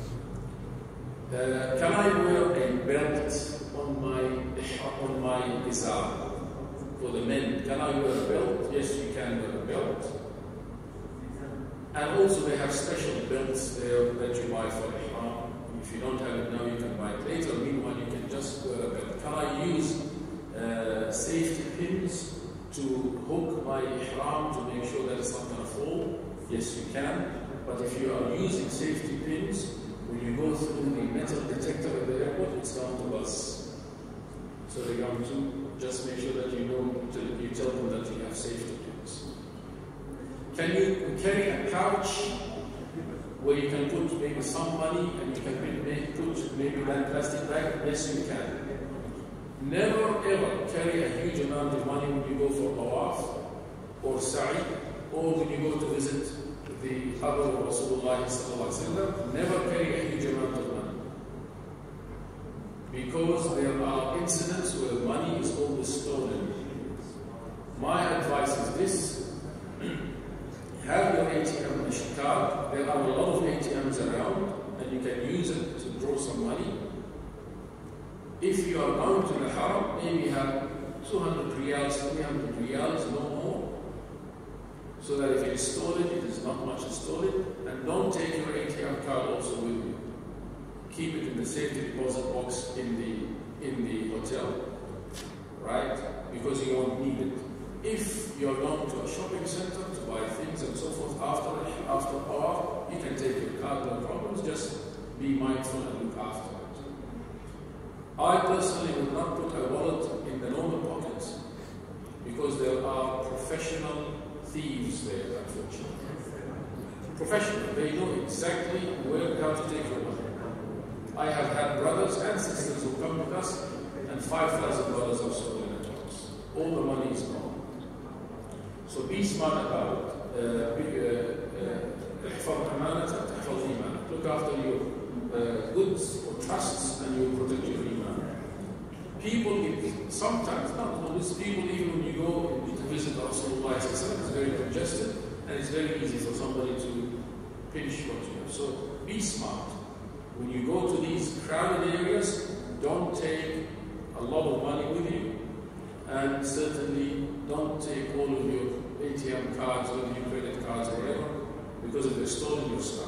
Uh, can I wear a belt on my on my izar for the men? Can I wear a belt? Yes, you can wear a belt. And also they have special belts there that you buy for ihram. If you don't have it now, you can buy it later. Meanwhile, you can just wear a belt. Can I use uh, safety pins to hook my ihram to make sure that it's not going to fall? Yes, you can. But if you are using safety pins, when you go through the metal detector at the airport, it's going to bust. So they're going to just make sure that you know, you tell them that you have safety pins. Can you carry a pouch where you can put maybe some money and you can put maybe that plastic bag? Yes, you can. Never ever carry a huge amount of money when you go for tawaf or sa'i or when you go to visit the other Rasulullah sallallahu alaihi wasallam. Never carry a huge amount of money. Because there are incidents where money is always stolen. My advice is this. Have your A T M card. There are a lot of A T Ms around and you can use it to draw some money. If you are going to the haram, maybe have two hundred riyals, three hundred riyals, no more. So that if it is stolen, it is not much stolen. And don't take your A T M card also with you. Keep it in the safety deposit box in the in the hotel, right? Because you won't need it. If you're going to a shopping center to buy things and so forth after after tawaf, you can take your card, no problems. Just be mindful and look after it. I personally would not put a wallet in the normal pockets because there are professional thieves there, unfortunately. Professional, they know exactly where how to take your money. I have had brothers and sisters who come with us and five thousand dollars are stolen at once. All the money is gone. So be smart about it. احفظ أمانتك تحفظ إيمانك. Look after your uh, goods or trusts and you protect your iman. People, sometimes, not always, people even when you go to visit Rasulullah, it's very congested and it's very easy for somebody to pinch what you have. So be smart. When you go to these crowded areas, don't take a lot of money with you, and certainly don't take all of your A T M cards or your credit cards or whatever, because if they're stolen, you're stuck.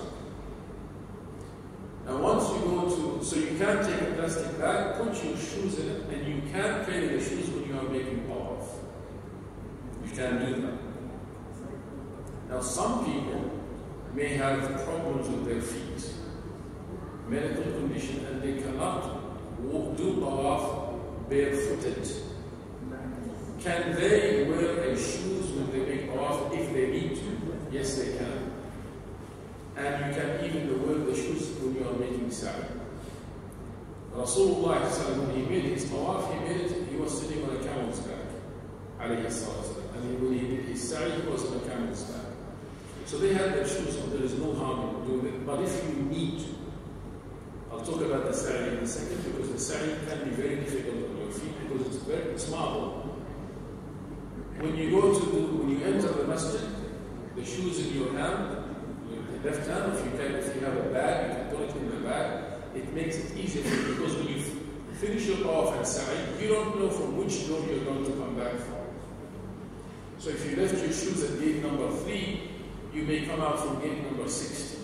And once you go to, so you can't take a plastic bag, put your shoes in it, and you can't carry the shoes when you are making tawaf. You can't do that. Now some people may have problems with their feet, medical condition, and they cannot walk, do tawaf barefooted. Can they wear a shoes when they make tawaf if they need to? Yes, they can. And you can even wear the shoes when you are making sa'i. Rasulullah, when he made his tawaf, he made it, he was sitting on a camel's back. And when he did his sa'i, he was on a camel's back. So they had their shoes on, there is no harm in doing it. But if you need to, I'll talk about the sa'i in a second, because the sa'i can be very difficult on your feet because it's very it's marble. When you go to do, when you enter the masjid, the shoes in your hand, your left hand, if you can, if you have a bag, you can put it in the bag. It makes it easier for you because when you finish your tawaf and sa'i, you don't know from which door you're going to come back from. So if you left your shoes at gate number three, you may come out from gate number sixty.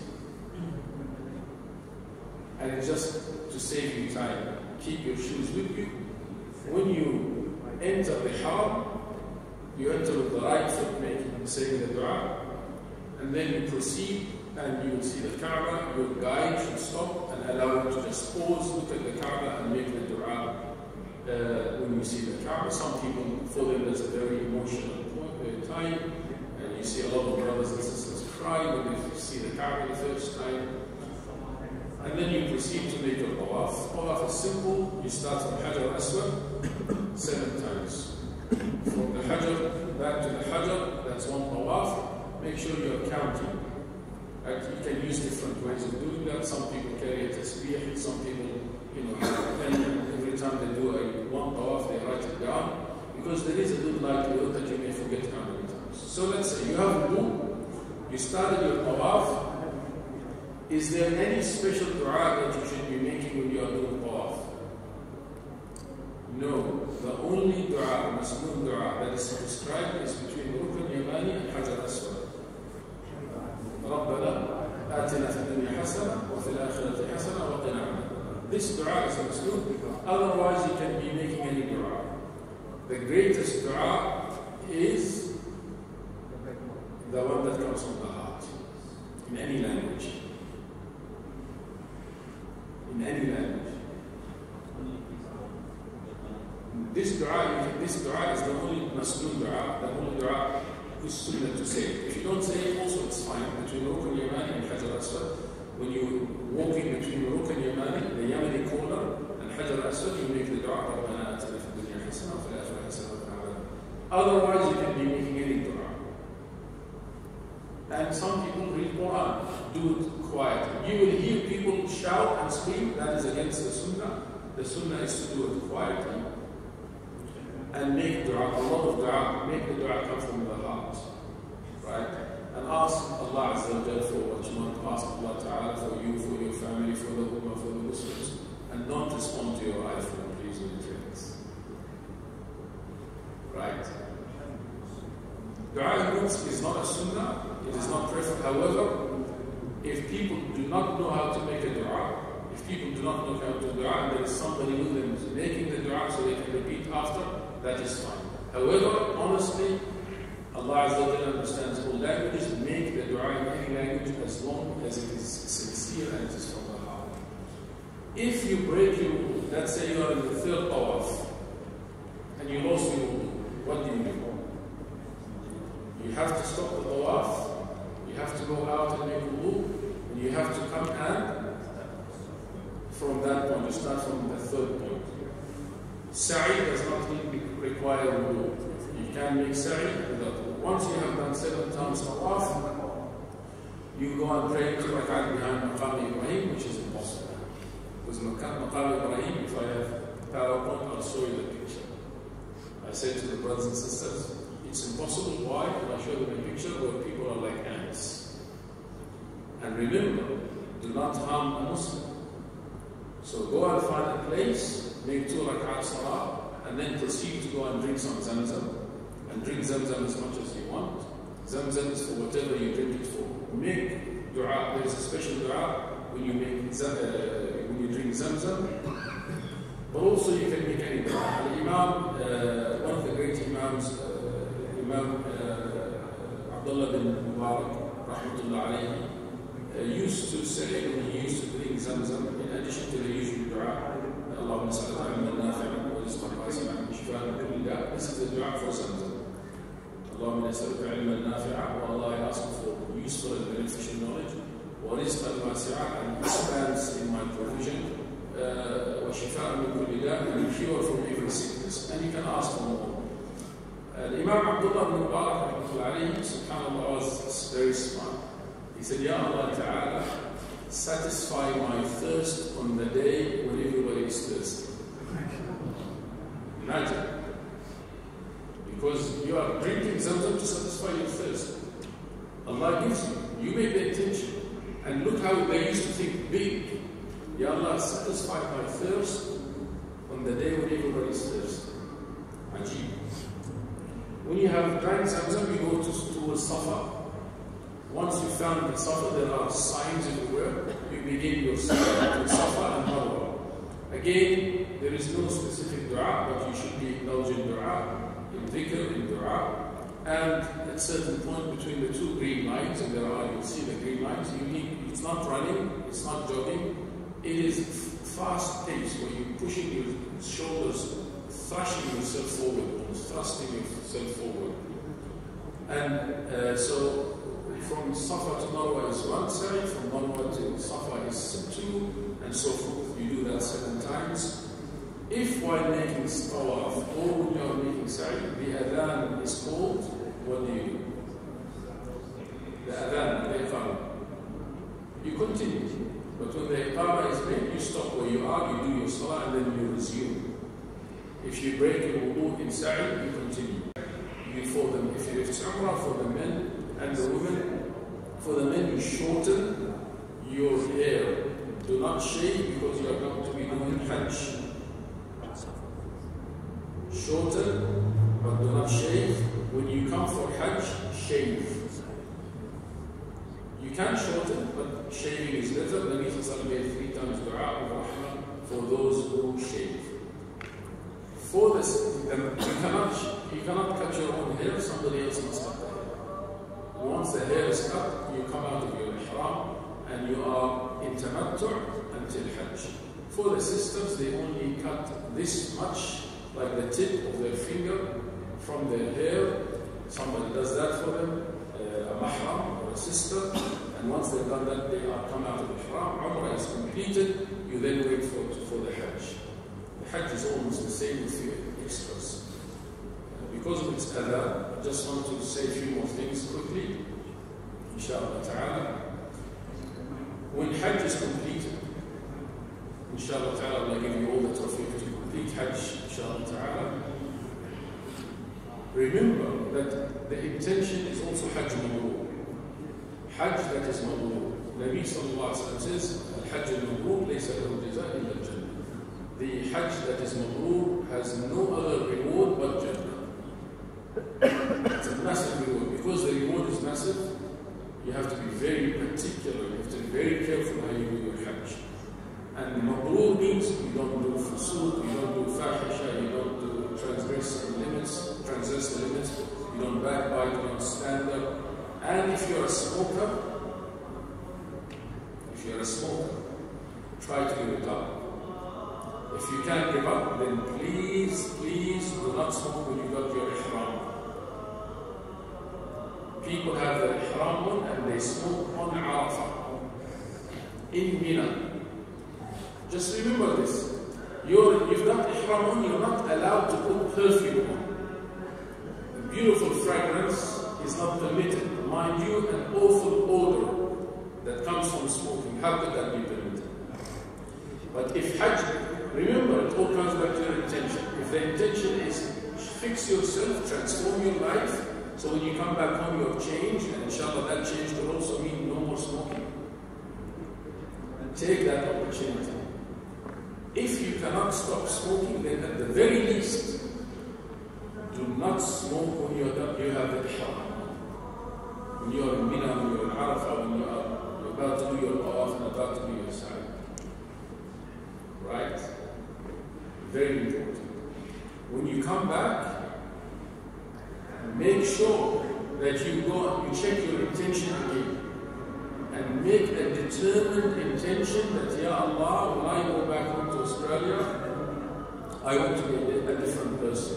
And it's just to save you time. Keep your shoes with you. When you enter the haram, you enter with the right foot, making saying the dua, and then you proceed, and you will see the Kaaba. Your guide should stop and allow you to just pause, look at the Kaaba, and make the dua uh, when you see the Kaaba. Some people, for them, there's a very emotional point, uh, time, and you see a lot of brothers and sisters cry when they see the Kaaba the first time. And then you proceed to make your tawaf. Tawaf is simple. You start from Hajar Aswad seven times. From the Hajar back to the Hajar, that's one tawaf. Make sure you're counting. Right? You can use different ways of doing that. Some people carry a tasbih, some people, you know, every time they do a one tawaf, they write it down. Because there is a good likelihood that you may forget how many times. So let's say you have wudu, you started your tawaf. Is there any special dua that you should be making when you are doing tawaf? No. The only dua, masnoon dua, that is prescribed is between Rukn Yamani and Hajar Aswad. رَبَّنَا آتِنَا فِي الدُّنْيَا حَسَنَةً وَفِي الْآخِرَةِ حَسَنَةً وَقِنَا عَذَابَ النَّارِ. This dua is masnoon. Otherwise, you can be making any dua. The greatest dua is the one that comes from the heart, in any language. In any language. This dua, this dua is the only masnoon dua, the only dua is sunnah to say. If you don't say it, also it's fine. Between Rukn Yamani and Hajar Aswad, when you're walking between Rukn Yamani, the Yamani corner, and Hajar Aswad, you make the dua, رَبَّنَا آتِنَا فِي الدُّنْيَا حَسَنَةً وَفِي الْآخِرَةِ حَسَنَةً وَقِنَا عَذَابَ النَّارِ. Otherwise, you can be making any dua. And some people read Quran, do it quietly. You will hear people shout and scream, that is against the sunnah. The sunnah is to do it quietly. And make dua, a lot of dua, make the dua come from the heart. Right? And ask Allah Azza wa Jalla for what you want. Ask Allah Ta'ala for you, for your family, for the Ummah, for the Muslims. And don't respond to your iPhone, please, when it rings. Right? Dua is not a sunnah. It is not preferred. However, if people do not know how to make a dua, if people do not know how to do dua, and there is somebody with them making the dua so they can repeat after, that is fine. However, honestly, Allah Azza wa Jalla understands all languages. Make the dua in any language as long as it is sincere and it is from the heart. If you break your wudu, let's say you are in the third tawaf, and you lost your wudu, what do you do? You have to stop the tawaf. You have to go out and make wudu, and you have to come and from that point, you start from the third point. Sa'i does not require wudu. You can make sa'i without wudu. Once you have done seven times tawaf, you go and pray two rak'at behind Maqam Ibrahim, which is impossible. Because Maqam Ibrahim, if I have PowerPoint, I'll show you the picture. I say to the brothers and sisters, it's impossible. Why? And I show them a picture where people are like ants. And remember, do not harm a Muslim. So go and find a place, make two rak'at salah, and then proceed to go and drink some Zamzam. And drink Zamzam as much as you want. Zamzam is for whatever you drink it for. Make dua. There is a special dua when you make uh, when you drink Zamzam. But also you can make any dua. The Imam, uh, one of the great Imams, uh, Imam uh, Abdullah bin Mubarak, rahmatullah alayhi, uh, used to say when he used to drink Zamzam, in addition to the usual dua, Allahumma salli ala nafi'an wa rizqan wasi'an wa shifaan min kulli da'. This is the dua for Zamzam. اللهم نسألك علما نافعا والله I ask for useful and beneficial knowledge ورزقا واسعا and expanse in my provision وشفاء من كل داء and cure from every sickness, and you can ask for more. And Imam Abdullah bin Mubarak subhanallah was very smart. He said, Ya Allah Ta'ala, satisfy my thirst on the day when everybody is thirsty. Imagine. Because you are drinking Zamzam to satisfy your thirst. Allah gives you. You make the intention. And look how they used to think big. Ya Allah, satisfy my thirst on the day when everybody is thirsty. Ajib. When you have drank Zamzam, you go to, towards Safa. Once you found the Safa, there are signs everywhere. You begin your Safa with Safa and Marwa. Again, there is no specific dua, but you should be indulging dua. In dhikr, in dua, and at a certain point between the two green lines, and there are, you'll see the green lines, you need, it's not running, it's not jogging, it is fast pace where you're pushing your shoulders, thrusting yourself forward, almost thrusting yourself forward. And uh, so from Safa to Marwa is one sa'i, from Marwa to Safa is two, and so forth. You do that seven times. If while making tawaf or when you are making sa'i, the adhan is called, what do you do? The adhan, the iqamah. You continue. But when the iqamah is made, you stop where you are, you do your salah, and then you resume. If you break your wudu in sa'i, you continue. You for them, if you have umrah for the men and the women, for the men you shorten your hair. Do not shave because you are going to be doing hajj. Shorten, but do not shave. When you come for Hajj, shave. You can shorten, but shaving is better. The Nabi Sallallahu made three times dua of rahmah for those who shave. For this, you cannot, you cannot cut your own hair, somebody else must cut the hair. Once the hair is cut, you come out of your ihram and you are in tamattu' until Hajj. For the sisters, they only cut this much, like the tip of their finger from their hair. Somebody does that for them, uh, a mahram or a sister, and once they've done that, they are come out of the ihram. Umrah is completed, you then wait for, for the Hajj. The Hajj is almost the same with your extras. Uh, because of its adab, I just want to say a few more things quickly, inshallah ta'ala. When Hajj is completed, inshallah ta'ala, Allah give you all the tawfiq to complete Hajj, inshallah ta'ala. Remember that the intention is also Hajj Mabrur. Hajj that is Mabrur. Nabi sallallahu alayhi wa sallam says, Al-Hajj al-Mabrur laysa lahu jaza illa al-Jannah. The Hajj that is Mabrur has no other reward but Jannah. It's a massive reward. Because the reward is massive, you have to be very particular, you have to be very careful how you do your Hajj. And Mabrur means you don't do fusuq, you don't do fahisha, you don't do transgress the limits, transgress the limits, you don't backbite, you don't stand up. And if you're a smoker, if you're a smoker, try to give it up. If you can't give up, then please, please do not smoke when you got your ihram. People have their ihram on and they smoke on Arafah, in Mina. Just remember this. You're, you've got ihram on, you're not allowed to put perfume on. The beautiful fragrance is not permitted. Mind you, an awful odor that comes from smoking, how could that be permitted? But if Hajj, remember, it all comes back to your intention. If the intention is fix yourself, transform your life, so when you come back home you have changed, and inshallah that change will also mean no more smoking. Take that opportunity. If you cannot stop smoking, then at the very least, do not smoke when you are you have the ihram. When you are in Mina, when you are in Arafah, when you are you're about to do your tawaf and about to do your sa'i. Right? Very important. When you come back, make sure that you go and you check your intention again. And make a determined intention that, Ya Allah, when I go back home to Australia, I want to be a different person.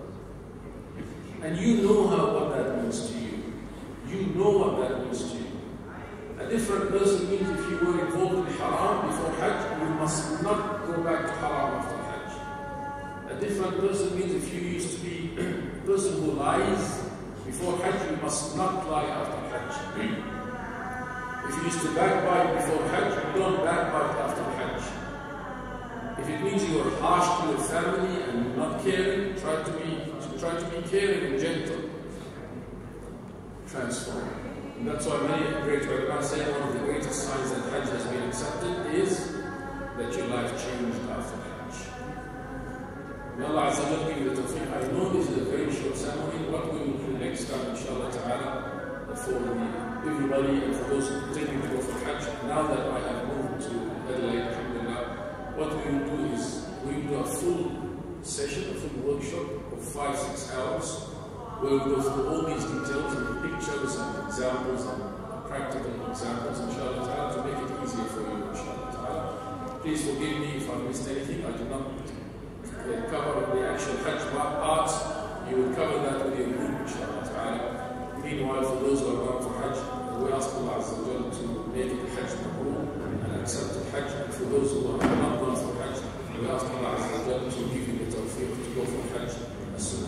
And you know how, what that means to you. You know what that means to you. A different person means if you were involved in haram before Hajj, you must not go back to haram after Hajj. A different person means if you used to be a person who lies before Hajj, you must not lie after Hajj. If you used to backbite before Hajj, you don't backbite after Hajj. If it means you are harsh to your family and not caring, try to be try to be caring and gentle. Transform. And that's why many great ulama say one of the greatest signs that Hajj has been accepted is that your life changed after Hajj. May Allah Azza wa Jalla give you the tawfiq. I know this is a very short ceremony. What we will do next time, inshallah ta'ala, for everybody and for those who continue to go for Hajj. Now that I have moved to Adelaide, alhamdulillah, what we will do is we will do a full session, a full workshop of five, six hours, where we go through all these details and pictures and examples and practical examples, inshallah ta'ala, to make it easier for you, inshallah ta'ala. Please forgive me if I missed anything. I did not uh, cover the actual Hajj part. You will cover that with your group, inshallah ta'ala. Meanwhile, for those who are going for Hajj, we ask Allah Azza wa Jalla to make it Hajj Mabrur and accept the Hajj. And for those who are not going for Hajj, we ask Allah Azza wa Jalla to give you the tawfiq to go for Hajj as soon